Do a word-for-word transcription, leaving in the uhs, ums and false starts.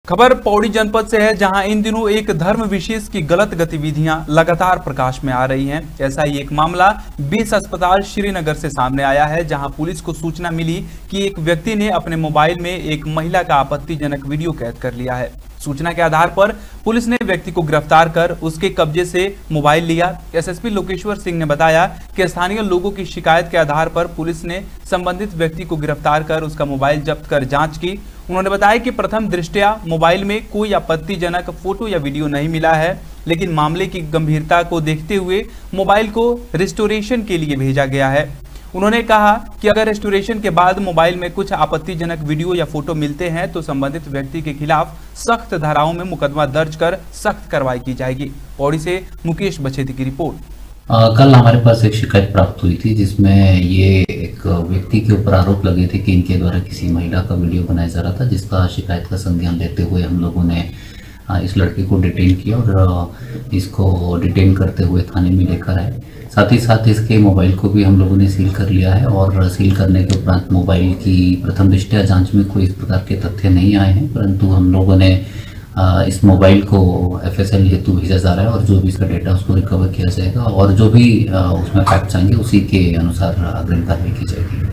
खबर पौड़ी जनपद से है, जहां इन दिनों एक धर्म विशेष की गलत गतिविधियां लगातार प्रकाश में आ रही हैं। ऐसा ही एक मामला बीस अस्पताल श्रीनगर से सामने आया है, जहां पुलिस को सूचना मिली कि एक व्यक्ति ने अपने मोबाइल में एक महिला का आपत्तिजनक वीडियो कैद कर लिया है। सूचना के आधार पर पुलिस ने व्यक्ति को गिरफ्तार कर उसके कब्जे से मोबाइल लिया। एसएसपी लोकेश्वर सिंह ने बताया कि स्थानीय लोगों की शिकायत के आधार पर पुलिस ने संबंधित व्यक्ति को गिरफ्तार कर उसका मोबाइल जब्त कर जांच की। उन्होंने बताया कि प्रथम दृष्टया मोबाइल में कोई आपत्तिजनक फोटो या वीडियो नहीं मिला है, लेकिन मामले की गंभीरता को देखते हुए मोबाइल को रिस्टोरेशन के लिए भेजा गया है। उन्होंने कहा कि अगर रेस्टोरेशन के बाद मोबाइल में कुछ आपत्तिजनक वीडियो या फोटो मिलते हैं तो संबंधित व्यक्ति के खिलाफ सख्त धाराओं में मुकदमा दर्ज कर सख्त कार्रवाई की जाएगी। पौड़ी से मुकेश बछेती की रिपोर्ट। आ, कल हमारे पास एक शिकायत प्राप्त हुई थी, जिसमें ये एक व्यक्ति के ऊपर आरोप लगे थे कि इनके द्वारा किसी महिला का वीडियो बनाया जा रहा था, जिसका शिकायत का संज्ञान लेते हुए हम लोगों ने इस लड़के को डिटेन किया और इसको डिटेन करते हुए थाने में लेकर आए। साथ ही साथ इसके मोबाइल को भी हम लोगों ने सील कर लिया है और सील करने के उपरांत मोबाइल की प्रथम दृष्टया जांच में कोई इस प्रकार के तथ्य नहीं आए हैं, परंतु हम लोगों ने इस मोबाइल को एफएसएल हेतु भेजा जा रहा है और जो भी इसका डेटा उसको रिकवर किया जाएगा और जो भी उसमें फैक्ट्स आएंगे उसी के अनुसार अग्रिम कार्रवाई की जाएगी।